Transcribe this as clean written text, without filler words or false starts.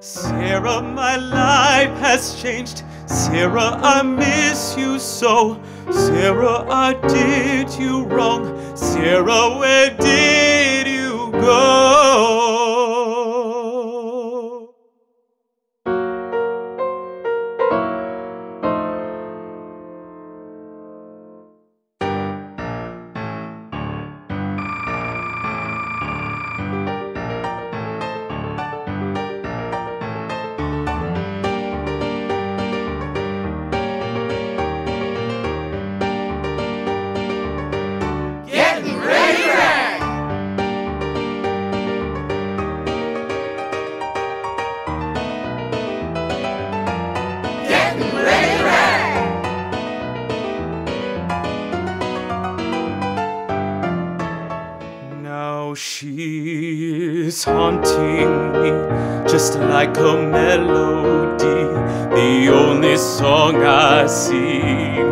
Sarah, my life has changed. Sarah, I miss you so. Sarah, I did you wrong. Sarah, where did you go? Now she's haunting me just like a melody, the only song I sing.